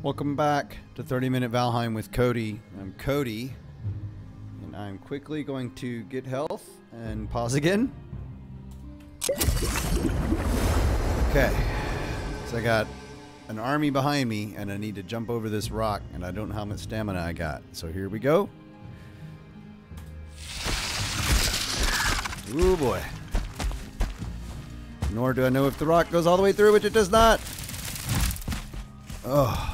Welcome back to 30-Minute Valheim with Cody. I'm Cody, and I'm quickly going to get health and pause again. Okay, so I got an army behind me, and I need to jump over this rock, and I don't know how much stamina I got. So here we go. Ooh boy. Nor do I know if the rock goes all the way through, which it does not. Oh.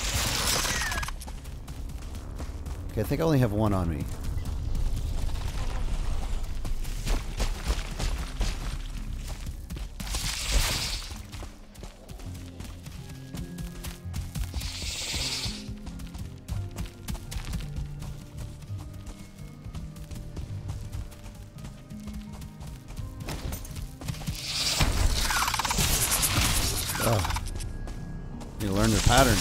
Okay, I think I only have one on me. Oh. Need to learn their pattern.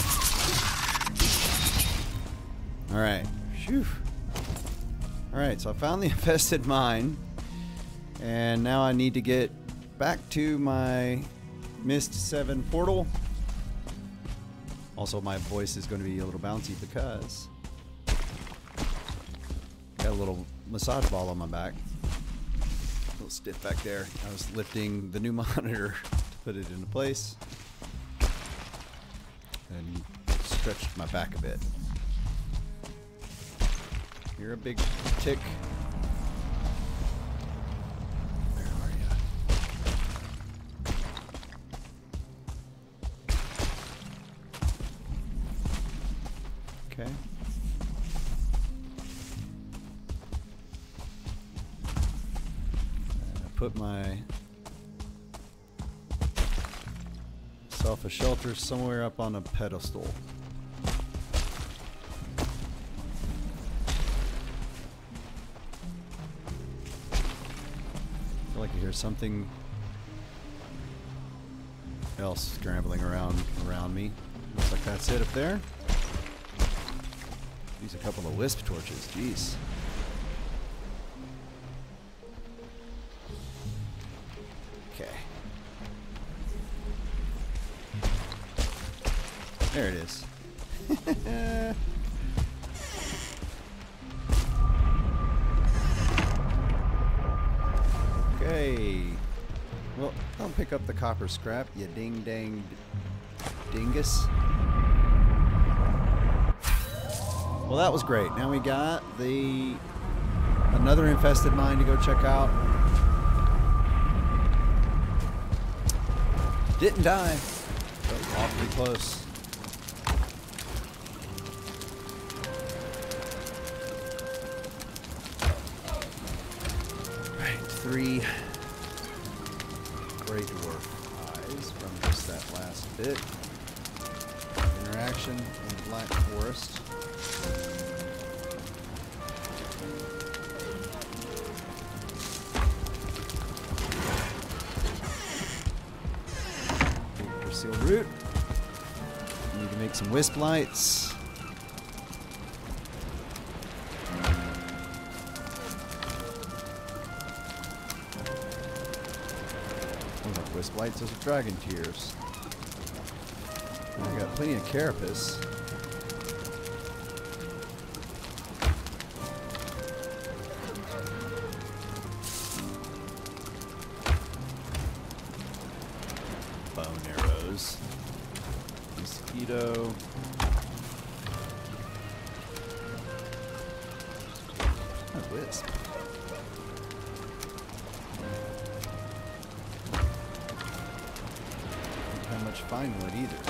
Alright. Phew. Alright, so I found the infested mine. And now I need to get back to my Mist 7 portal. Also, my voice is going to be a little bouncy because got a little massage ball on my back. A little stiff back there. I was lifting the new monitor to put it into place. And stretched my back a bit. You're a big tick. Where are you? Okay. Put myself a shelter somewhere up on a pedestal. I feel like I hear something else scrambling around me. Looks like that's it up there. Use a couple of wisp torches. Jeez. Okay. There it is. Okay. Well, don't pick up the copper scrap, you ding-dang dingus. Well, that was great. Now we got another infested mine to go check out. Didn't die. That was awfully close. Right, 3 Grey Dwarf eyes from just that last bit. Interaction in the Black Forest. Seal root. Need to make some wisp lights. Oh, look, wisp lights. Those are dragon tears. I got plenty of carapace. Bone arrows. Mosquito. Oh, wisp. Don't have much fine wood either.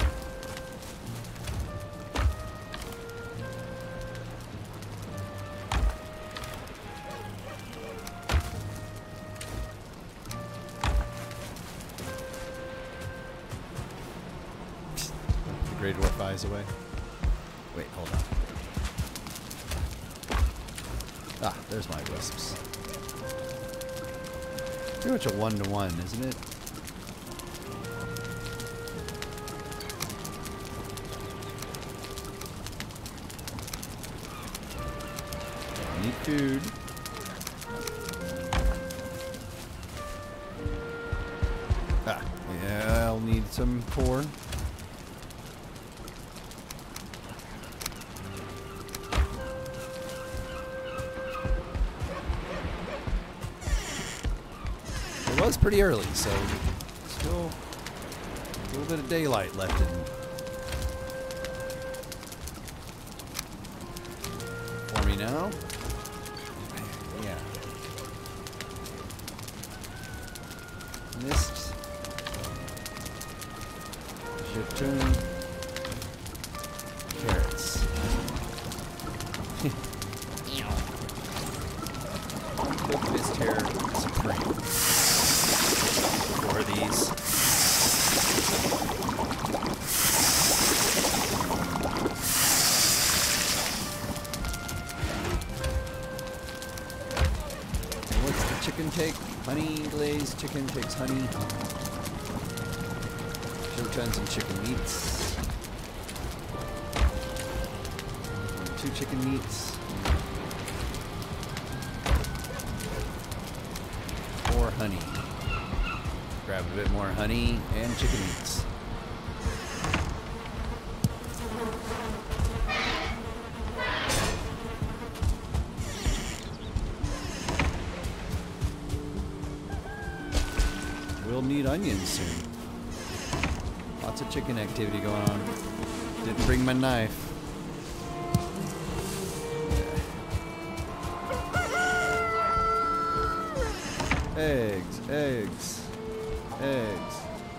Grey Dwarf eyes away. Wait, hold on. Ah, there's my wisps. Pretty much a 1-to-1, isn't it? I need food. Ah, yeah, I'll need some corn. was pretty early, so still a little bit of daylight left in for me now. Yeah. Missed. Jatoon. Carrots. Cook missed hair supreme. Four of these. And what's the chicken take? Honey glazed chicken takes honey. Show tons and chicken meats. 2 chicken meats. 4 honey. Grab a bit more honey and chicken meats. We'll need onions soon. Lots of chicken activity going on. Didn't bring my knife. Eggs, eggs, eggs,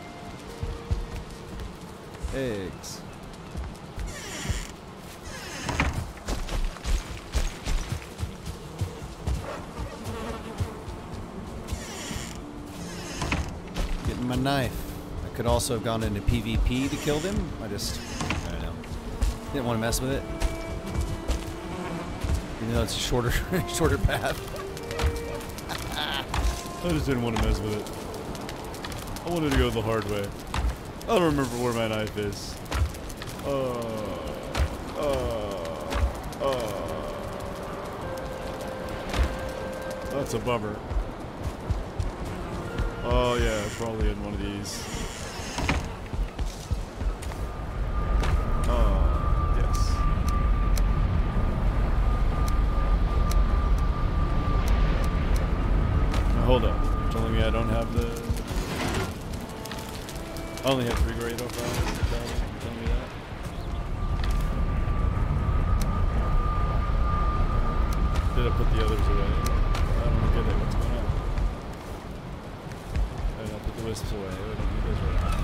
eggs. Getting my knife. I could also have gone into PvP to kill them. I don't know. Didn't want to mess with it. Even though it's a shorter, shorter path. I just didn't want to mess with it. I wanted to go the hard way. I don't remember where my knife is. That's a bummer. Oh yeah, probably in one of these. Yes. Hold up. You're telling me I don't have the... I only have 3 Grado files. You're telling me that? Did I put the others away? I don't get it. What's going on? I don't put the wisps away. I don't need those right now.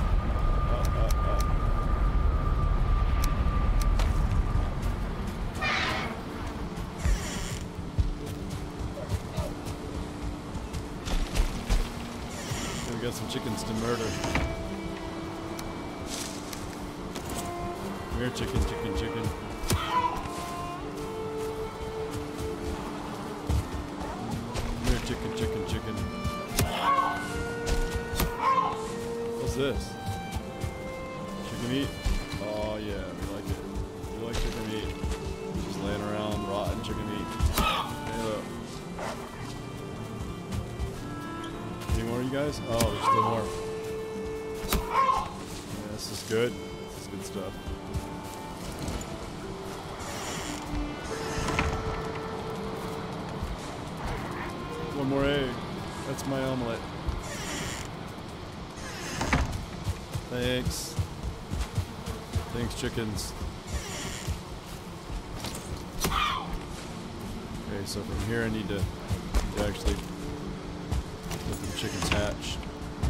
We got some chickens to murder. Come here, chicken, chicken, chicken. Come here, chicken, chicken, chicken. What's this? Chicken meat? Oh yeah, we like it. We like chicken meat. Just laying around, rotten chicken meat. Hey, look. Any more, you guys? Oh, there's still more. Yeah, this is good. This is good stuff. One more egg. That's my omelet. Thanks. Thanks, chickens. Okay, so from here I need to actually let the chickens hatch.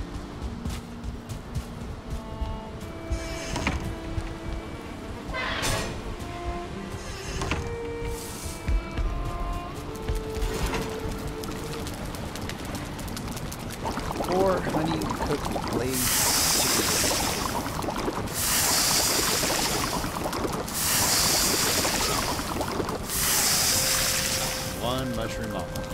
Four honey cooked glazed chicken. One mushroom omelet.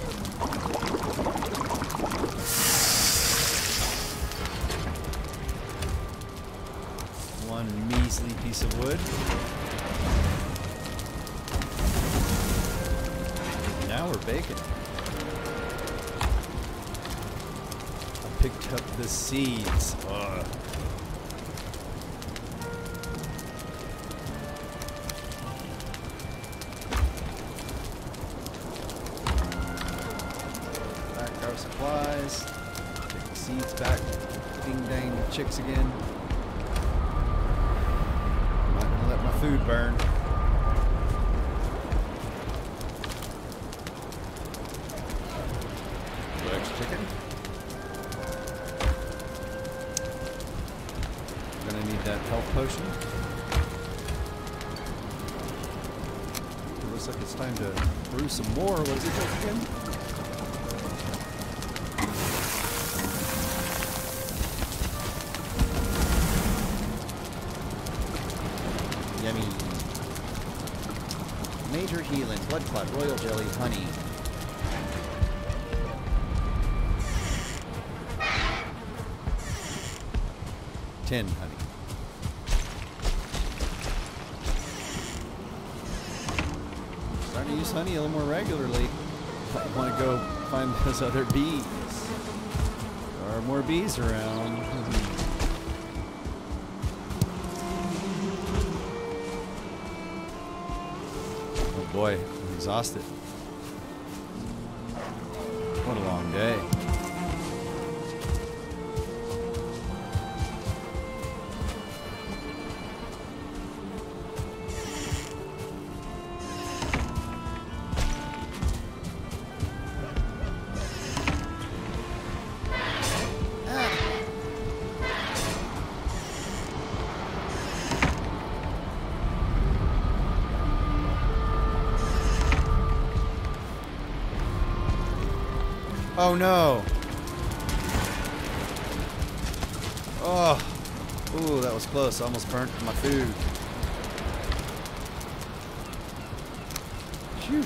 One measly piece of wood. Now we're baking. I picked up the seeds. Ugh. Back our supplies. Take the seeds back. Ding dang chicks again. I'm not gonna let my food burn. Chicken. I'm gonna need that health potion. It looks like it's time to brew some more. What does it take again? Yummy. Major healing, blood clot, royal jelly, honey. 10 honey. Starting to use honey a little more regularly. I want to go find those other bees. There are more bees around. Oh boy, I'm exhausted. What a long day. Oh no! Oh! Ooh, that was close. I almost burnt my food. Phew.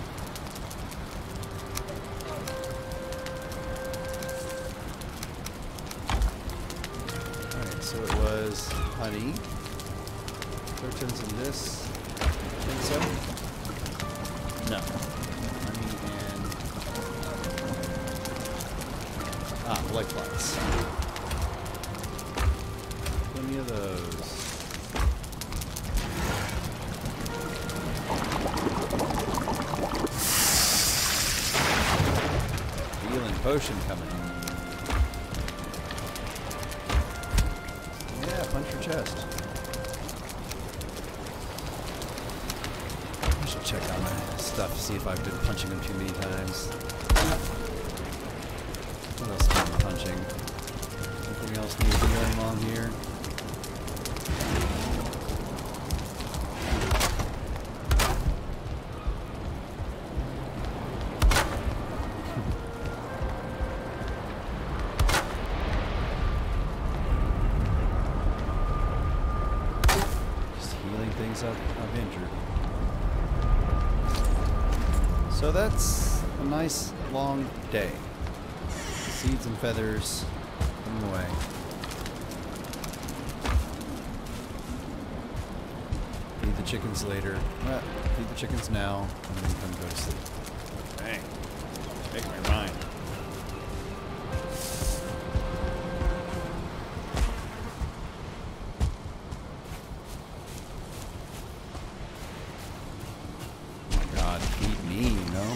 Alright, so it was honey. 13's in this. Think so? No. Blood clots. Plenty of those. Healing potion coming. Yeah, punch your chest. I should check out my stuff to see if I've been punching them too many times. What else am I punching? Anything else needs to be going on here? Just healing things I've injured. So that's a nice long day. Seeds and feathers coming away. Feed the chickens later. Feed the chickens now, and then come go to sleep. Dang. Make my mind. Oh my God, feed me, you know?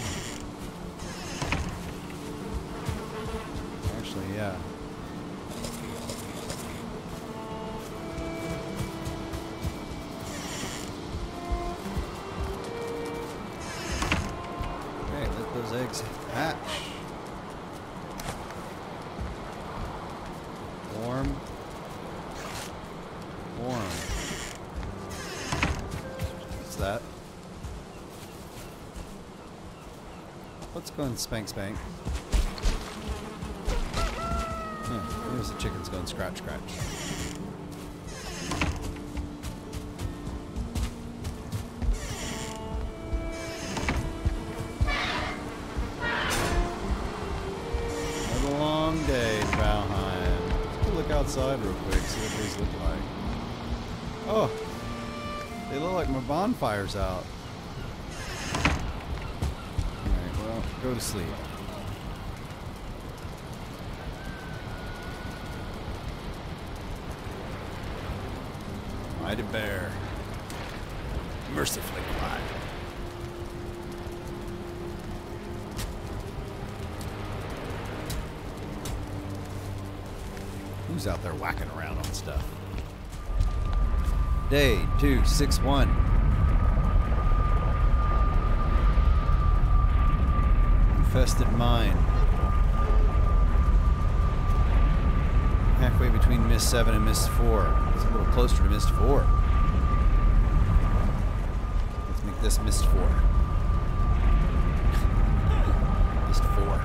Yeah. Okay, let those eggs hatch. Warm. Warm. What's that? Let's go and spank. There's the chickens going scratch. Another long day in Valheim. Let's look outside real quick, see what these look like. Oh, they look like my bonfire's out. Alright, well, go to sleep. Mighty bear, mercifully quiet. who's out there whacking around on stuff. Day 261. Infested mine. Halfway between Mist 7 and Mist 4. It's a little closer to Mist 4. Let's make this Mist 4. Mist 4.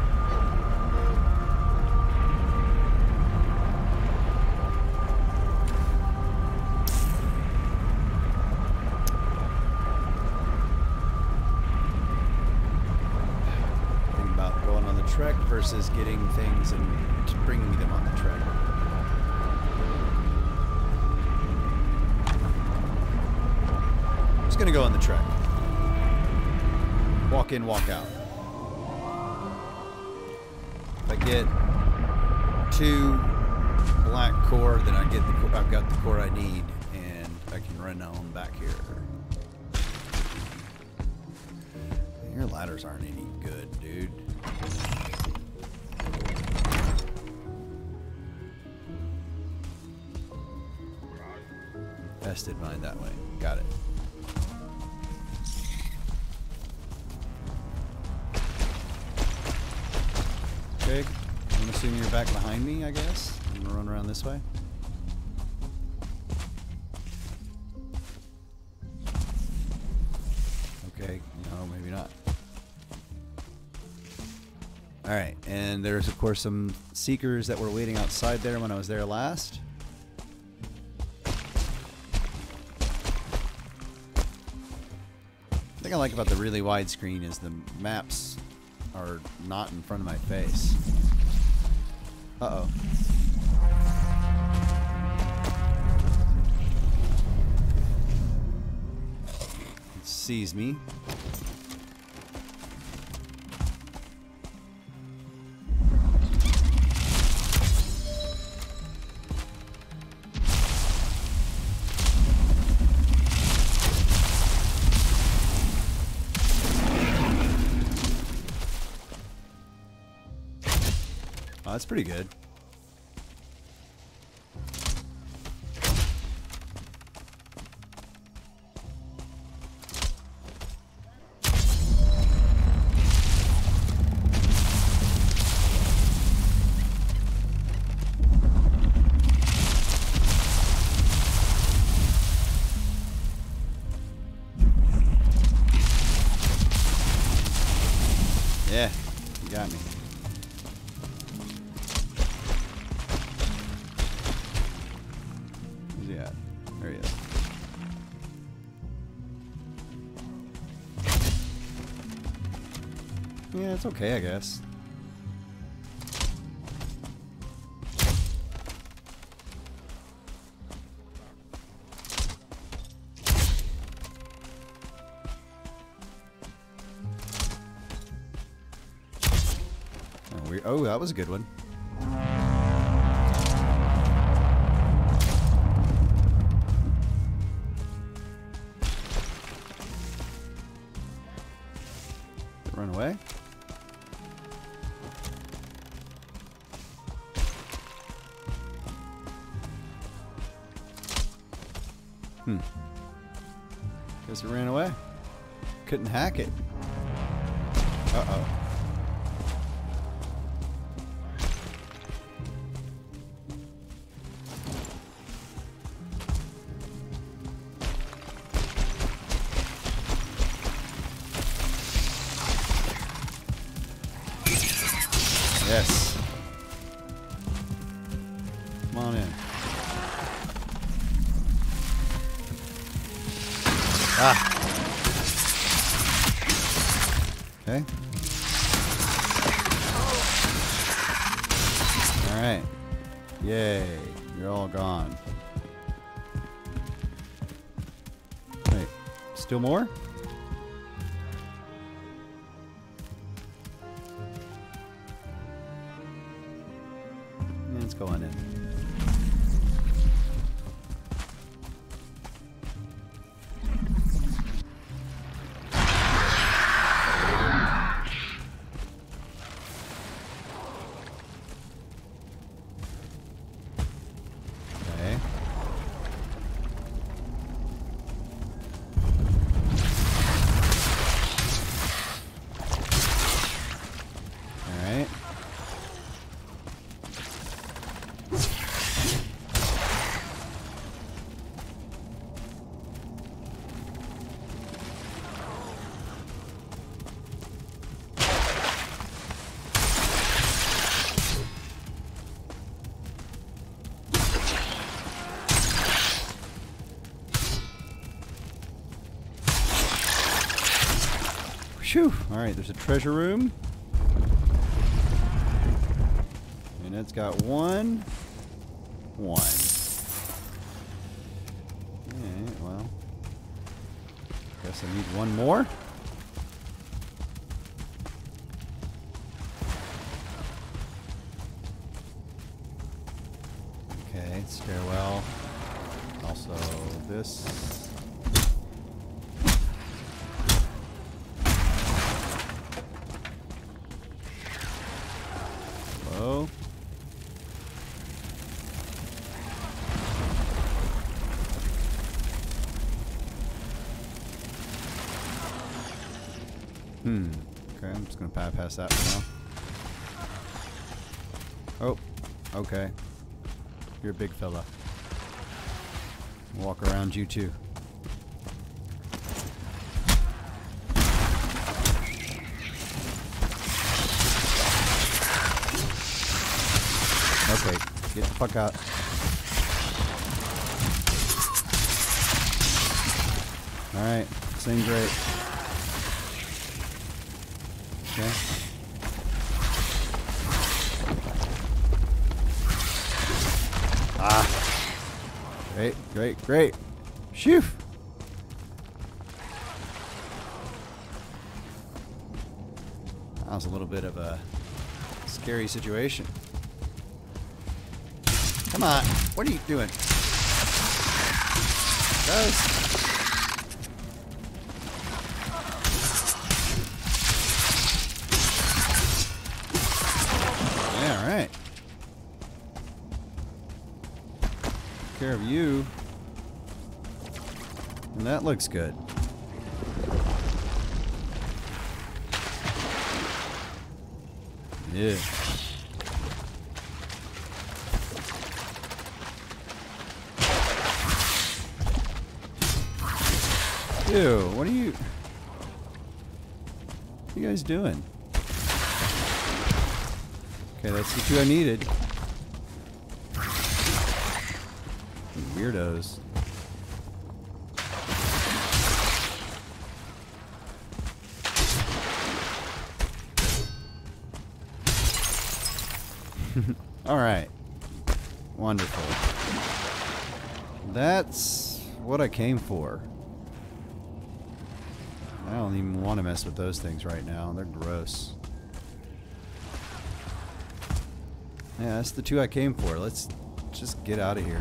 Thinking about going on the trek versus getting things and bringing them on the trek. Just gonna go on the trek. Walk in, walk out. If I get 2 black core, then I've got the core I need, and I can run on back here. Your ladders aren't any good, dude. Vested mine that way. Got it. Okay, I'm assuming you're back behind me, I guess. I'm gonna run around this way. Okay, no, maybe not. Alright, and there's of course some seekers that were waiting outside there when I was there last. The thing I like about the really wide screen is the maps are not in front of my face. Uh-oh. It sees me. That's pretty good. Yeah, you got me. There he is. Yeah, it's okay, I guess. Oh, that was a good one. Run away. Guess it ran away. Couldn't hack it. Uh-oh. Yes. Come on in. Ah. Okay. All right. Yay. You're all gone. Wait. Still more? Let's go on in. Phew. Alright, there's a treasure room. And it's got one. Alright, well. Guess I need one more. Okay, stairwell. Also this. Hello. Okay, I'm just gonna bypass that for now. Oh, okay. You're a big fella. Walk around you too. Okay, get the fuck out. Alright, sing great. Okay. Ah. Great, great, great. Phew. That was a little bit of a scary situation. Come on. What are you doing? Guys. Yeah, all right. Take care of you. And that looks good. Yeah. Ew, what are you guys doing? Okay, that's the two I needed. Weirdos. All right. Wonderful. That's what I came for. I don't even want to mess with those things right now. They're gross. Yeah, that's the two I came for. Let's just get out of here.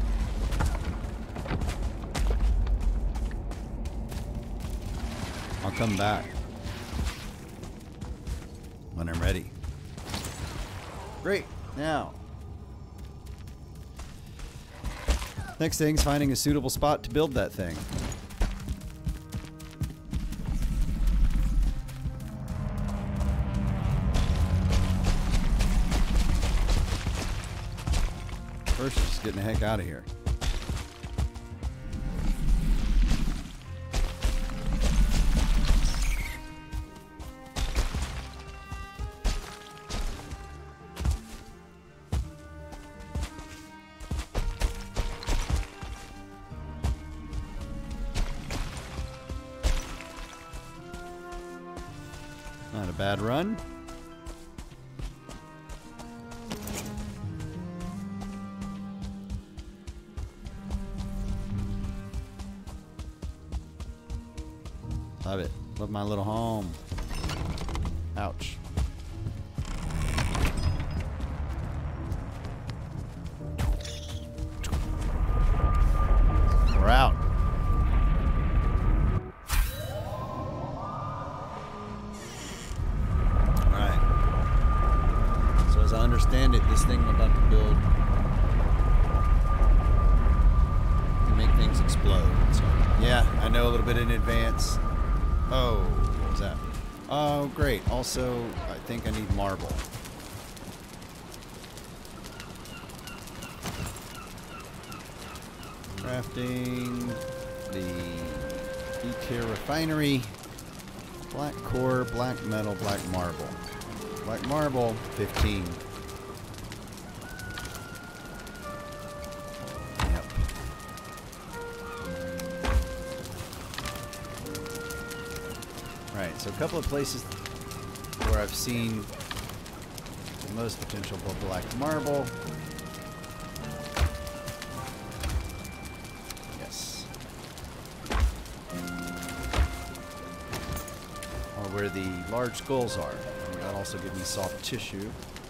I'll come back when I'm ready. Great. Now, next thing's finding a suitable spot to build that thing. First, just getting the heck out of here. Not a bad run. Love it. Love my little home. Ouch. We're out. Alright. So as I understand it, this thing I'm about to build can make things explode. So yeah, I know a little bit in advance. Oh, what was that? Oh, great. Also, I think I need marble. Crafting the Eitr Refinery. Black core, black metal, black marble. Black marble, 15. Right, so a couple of places where I've seen the most potential for black marble. Yes. Or where the large skulls are. And that'll also give me soft tissue.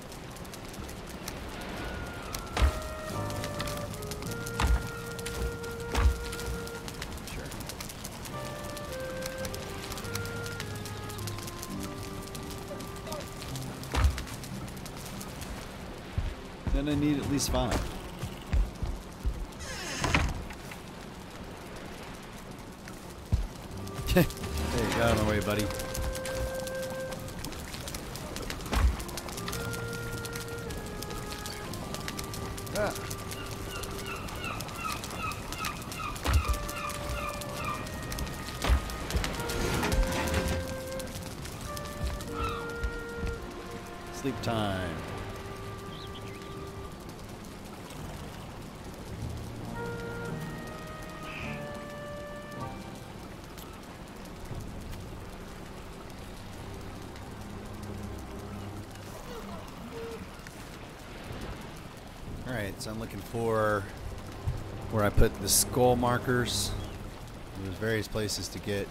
Then I need at least 5. Hey, get out of my way, buddy. Ah. Sleep time. Alright, so I'm looking for where I put the skull markers. There's various places to get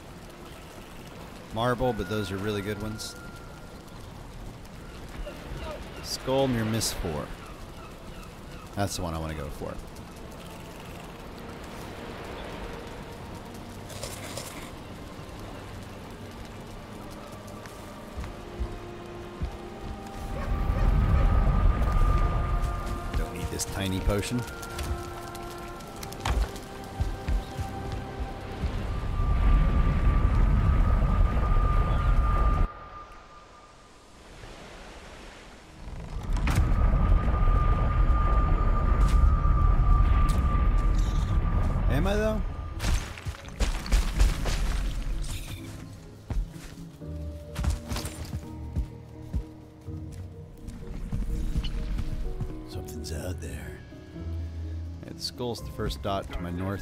marble, but those are really good ones. Skull near Miss 4. That's the one I want to go for. This tiny potion. Am I though? Something's out there. Yeah, the skull's the first dot to my north.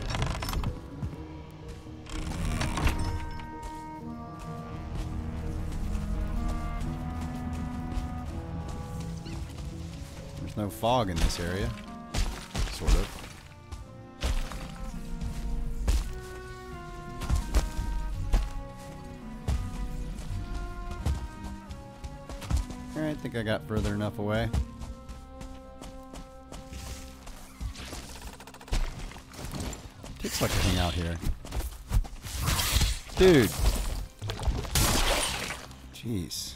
There's no fog in this area. Sort of. Alright, I think I got further enough away. Takes like a thing out here. Dude. Jeez.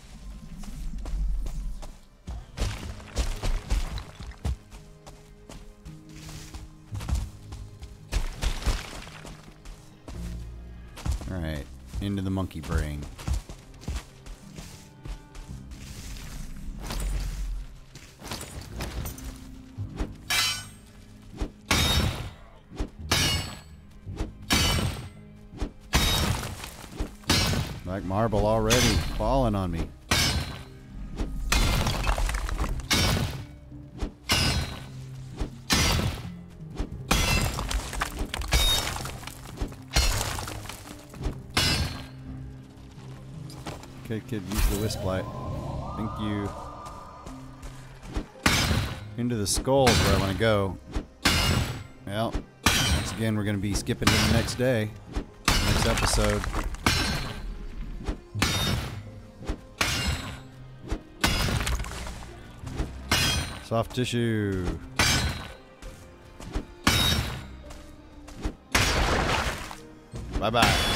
Alright, into the monkey brain. Black marble already falling on me. Okay, kid, use the wisp light. Thank you. Into the skull is where I want to go. Well, once again, we're going to be skipping to the next day. Next episode. Soft tissue. Bye-bye.